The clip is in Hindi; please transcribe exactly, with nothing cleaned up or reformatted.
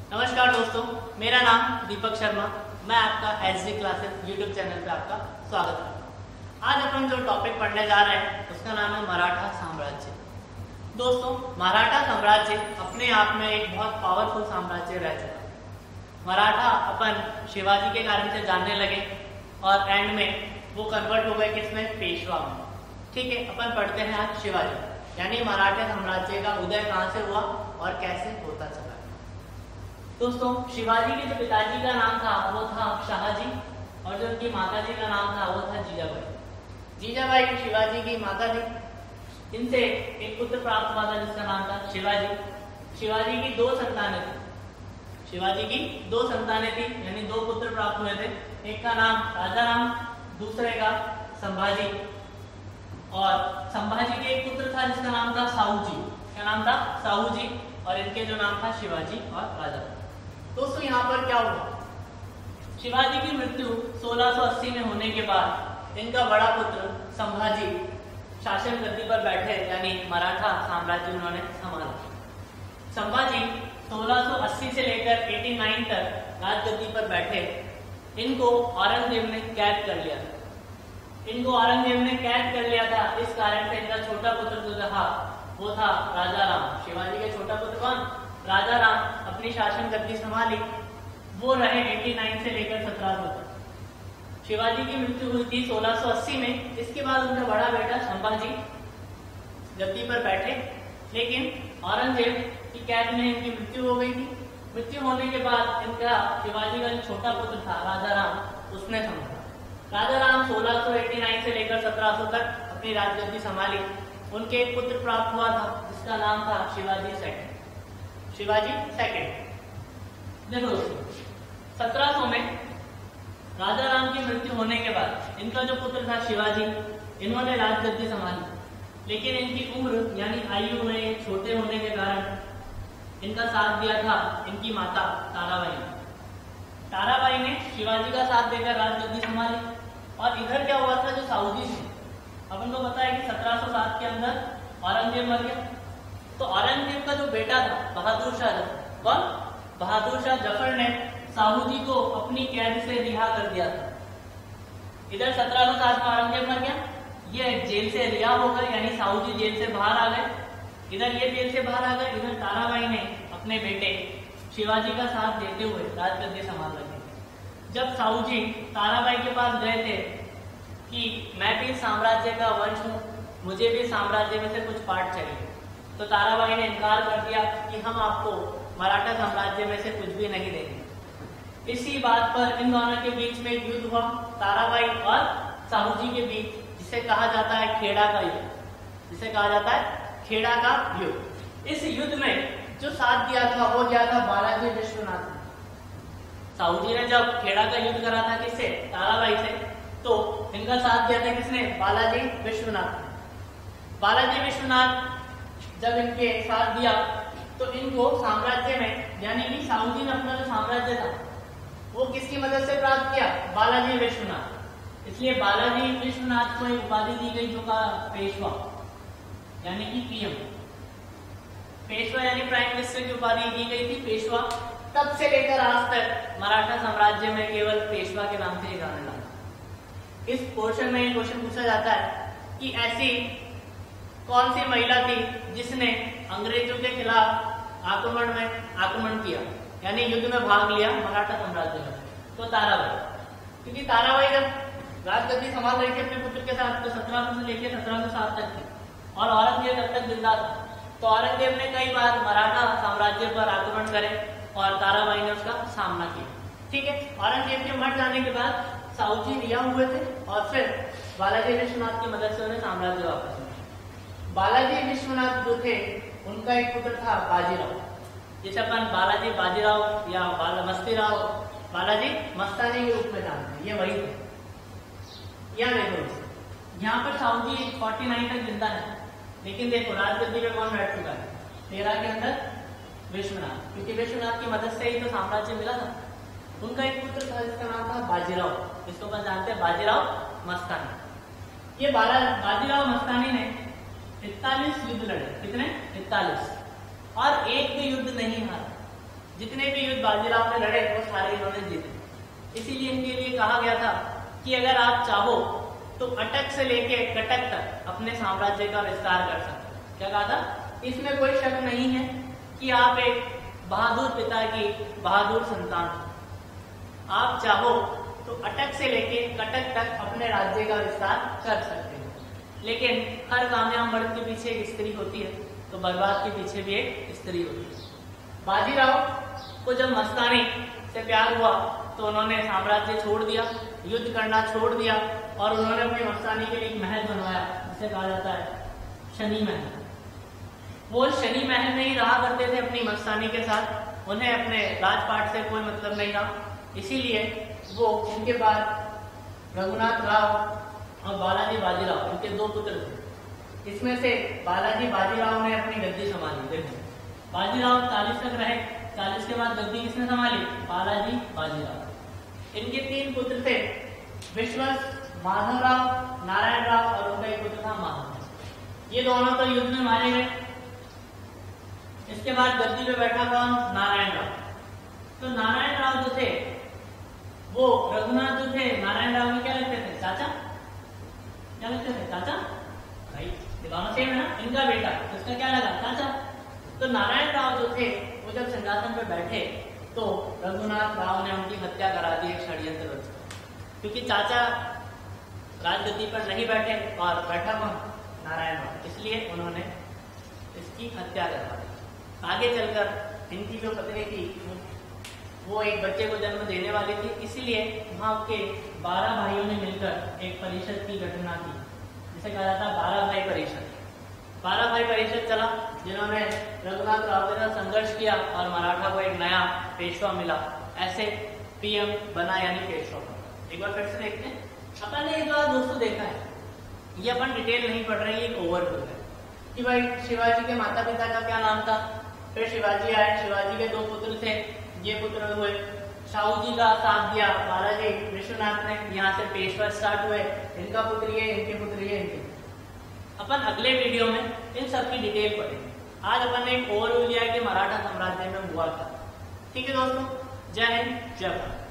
नमस्कार दोस्तों, मेरा नाम दीपक शर्मा। मैं आपका S G classes YouTube channel पे आपका स्वागत करता हूँ। आज अपन जो टॉपिक पढ़ने जा रहे हैं उसका नाम है मराठा साम्राज्य। दोस्तों, मराठा साम्राज्य अपने आप में एक बहुत पावरफुल साम्राज्य रह चुका है। मराठा अपन शिवाजी के कारण से जानने लगे और एंड में वो कन्वर्ट हो गए किसमें? पेशवा में। ठीक है, अपन पढ़ते हैं आज शिवाजी, यानी मराठा साम्राज्य का उदय कहाँ से हुआ और कैसे होता चला। दोस्तों, शिवाजी के जो पिताजी का नाम था वो था शाहजी और जो उनकी माताजी का नाम था वो था जीजाबाई। जीजाबाई शिवाजी की माता थी। इनसे एक पुत्र प्राप्त हुआ था जिसका नाम था शिवाजी। शिवाजी की दो संतानें थी शिवाजी की दो संतानें थी यानी दो पुत्र प्राप्त हुए थे। एक का नाम राजाराम, दूसरे का संभाजी। और संभाजी के एक पुत्र था जिसका नाम था साहूजी। क्या नाम था? साहूजी। और इनके जो नाम था शिवाजी और राजा। दोस्तों, यहाँ पर क्या हुआ? शिवाजी की मृत्यु सोलह सौ अस्सी में होने के बाद इनका बड़ा पुत्र संभाजी शासन गद्दी पर बैठे, यानी मराठा साम्राज्य उन्होंने संभाला। संभाजी सोलह सौ अस्सी से लेकर नवासी तक राजगद्दी पर बैठे। इनको औरंगजेब ने कैद कर लिया था। इनको औरंगजेब ने कैद कर लिया था। इस कारण से इनका छोटा पुत्र जो था वो था राजाराम। शिवाजी के छोटा पुत्र कौन? राजाराम। अपनी शासन गद्दी संभाली। वो रहे नवासी से लेकर सत्रह सौ तक। शिवाजी की मृत्यु हुई थी सोलह सौ अस्सी में। इसके बाद उनका बड़ा बेटा संभाजी गद्दी पर बैठे, लेकिन औरंगजेब की कैद में इनकी मृत्यु हो गई थी। मृत्यु होने के बाद इनका शिवाजी का जो छोटा पुत्र था राजाराम, उसने संभाला। राजाराम सोलह सौ नवासी से लेकर सत्रह सौ तक अपनी राजगद्दी संभाली। उनके एक पुत्र प्राप्त हुआ था जिसका नाम था शिवाजी सेकंड। शिवाजी सेकंड। देखो दोस्तों, सत्रह सौ में राजाराम की मृत्यु होने के बाद इनका जो पुत्र था शिवाजी, इन्होंने राजगद्दी संभाली। लेकिन इनकी उम्र यानी आयु में छोटे होने के कारण इनका साथ दिया था इनकी माता ताराबाई ने। ताराबाई ने शिवाजी का साथ देकर राजगद्दी संभाली। और इधर क्या हुआ था, जो साहूजी थे, अपन को पता है कि सत्रह सौ सात के अंदर औरंगजेब मर गया। तो औरंगजेब का जो बेटा था बहादुर शाह, कौन? बहादुर शाह जफर ने साहूजी को अपनी कैद से रिहा कर दिया था। इधर सत्रह सौ सात में औरंगजेब मर गया, ये जेल से रिहा हो गए, यानी साहूजी जेल से बाहर आ गए। इधर ये जेल से बाहर आ गए। इधर ताराबाई ने अपने बेटे शिवाजी का साथ देते हुए राजगद्दी संभाल रखी। जब साहूजी ताराबाई के पास गए थे कि मैं भी साम्राज्य का वंश हूँ, मुझे भी साम्राज्य में से कुछ पार्ट चाहिए, तो ताराबाई ने इनकार कर दिया कि हम आपको मराठा साम्राज्य में से कुछ भी नहीं देंगे। इसी बात पर इन दोनों के बीच में एक युद्ध हुआ, ताराबाई और साहूजी के बीच, जिसे कहा जाता है खेड़ा का युद्ध। जिसे कहा जाता है खेड़ा का युद्ध। इस युद्ध में जो साथ दिया था वो क्या था? बालाजी विश्वनाथ। साहूजी ने जब खेड़ा का युद्ध करा था किससे? ताराबाई से, तो इनका साथ दिया था किसने? बालाजी विश्वनाथ। बालाजी विश्वनाथ जब इनके साथ दिया तो इनको साम्राज्य में, यानी कि साहूजी ने अपना जो साम्राज्य था वो किसकी मदद से प्राप्त किया? बालाजी विश्वनाथ। इसलिए बालाजी विश्वनाथ को एक उपाधि दी गई जो का पेशवा, यानी कि पीएम। पेशवा यानी प्राइम मिनिस्टर की उपाधि दी गई थी, पेशवा। तब से लेकर आज तक मराठा साम्राज्य में केवल पेशवा के नाम से जाना जाता है। इस पोर्शन में क्वेश्चन पूछा जाता है कि ऐसी कौन सी महिला थी जिसने अंग्रेजों के खिलाफ आक्रमण में आक्रमण किया, यानी युद्ध में भाग लिया मराठा साम्राज्य में? तो ताराबाई। क्योंकि ताराबाई जब राजगद्दी संभाल रही थी अपने पुत्र के साथ, तो सत्रह सौ से लेकर सत्रह सौ सात तक थी और औरंगजेब तब तक जिंदा था। तो औरंगजेब ने कई बार मराठा साम्राज्य पर आक्रमण करे और ताराबाई ने उसका सामना किया। ठीक है, औरंगजेब के मर जाने के बाद साहूजी रिहा हुए थे और फिर बालाजी विश्वनाथ की मदद से उन्हें साम्राज्य वापस मिला। बालाजी विश्वनाथ जो थे उनका एक पुत्र था बाजीराव, जिसे अपन बालाजी बाजीराव या बाला मस्तीराव, बालाजी मस्तानी के रूप में जानते हैं। ये वही थे। यहाँ देखो, यहाँ पर साहूजी उनचास तक जिंदा है, लेकिन देखो राजगद्दी पे कौन बैठ चुका है? तेरह के अंदर विश्वनाथ, क्योंकि विश्वनाथ की मदद से ही तो साम्राज्य मिला था। उनका एक पुत्र था जिसका नाम था बाजीराव, जिसको अपन जानते हैं बाजीराव मस्तानी। ये बाजीराव मस्तानी ने इकतालीस युद्ध लड़े। कितने? इकतालीस। और एक भी युद्ध नहीं हारा। जितने भी युद्ध बाजीराव ने लड़े वो सारे इन्होंने जीते। इसीलिए इनके लिए कहा गया था कि अगर आप चाहो तो अटक से लेके कटक तक अपने साम्राज्य का विस्तार कर सकते हो। क्या कहा था? इसमें कोई शक नहीं है कि आप एक बहादुर पिता की बहादुर संतान हो। आप चाहो तो अटक से लेके कटक तक अपने राज्य का विस्तार कर सकते हो। लेकिन हर कामयाब मर्द के पीछे एक स्त्री होती है, तो बर्बाद के पीछे भी एक स्त्री होती है। बाजीराव को जब मस्तानी से प्यार हुआ तो उन्होंने साम्राज्य छोड़ दिया, युद्ध करना छोड़ दिया और उन्होंने अपनी मस्तानी के लिए एक महल बनवाया जिसे कहा जाता है शनि महल। वो शनि महल में ही रहा करते थे अपनी मस्तानी के साथ, उन्हें अपने राजपाट से कोई मतलब नहीं रहा। इसीलिए वो इनके बाद रघुनाथ राव और बालाजी बाजीराव, इनके दो पुत्र थे। इसमें से बालाजी बाजीराव ने अपनी गद्दी संभाली। देखो, बाजीराव चालीस तक रहे, चालीस के बाद गद्दी किसने संभाली? बालाजी बाजीराव। इनके तीन पुत्र थे, विश्वास, माधवराव, नारायण राव और उनका एक पुत्र था माधव। ये दोनों तो युद्ध में मारे गए। इसके बाद गद्दी पे बैठा कौन? नारायण राव। तो नारायण राव जो थे वो रघुनाथ जो थे, नारायण राव में क्या लगते थे? चाचा। क्या लगते थे? चाचा। भाई ये दोनों सेम है ना, इनका बेटा, तो इसका क्या लगा? चाचा। तो नारायण राव जो थे वो जब सिंहासन पे बैठे तो रघुनाथ राव ने उनकी हत्या करा दी एक षड्यंत्र रचकर, क्योंकि चाचा राजगद्दी पर नहीं बैठे और बैठा कौन? नारायण राव, इसलिए उन्होंने इसकी हत्या करवा दी। आगे चलकर इनकी जो पत्नी थी वो एक बच्चे को जन्म देने वाली थी, इसलिए वहां के बारह भाइयों ने मिलकर एक परिषद की घटना की जिसे कहा जाता है बारह भाई परिषद। बारह भाई परिषद चला जिन्होंने रघुनाथ राव के साथ संघर्ष किया और मराठा को एक नया पेशवा मिला। ऐसे पीएम बना यानी पेशवा। एक बार फिर से देखते हैं। अपन ने एक बार दोस्तों देखा है, ये अपन डिटेल नहीं पढ़ रहे, एक ओवरव्यू है कि भाई शिवाजी के माता पिता का क्या नाम था, फिर शिवाजी आए, शिवाजी के दो पुत्र थे, ये पुत्र हुए, शाहू जी का साथ दिया बालाजी विश्वनाथ ने, यहाँ से पेशवा स्टार्ट हुए, इनका पुत्र ये, इनके पुत्र ये, इनके। अपन अगले वीडियो में इन सब की डिटेल पढ़ेंगे। आज अपन ने एक ओवरव्यू लिया कि मराठा साम्राज्य में हुआ था। ठीक है दोस्तों, जय हिंद, जय भारत।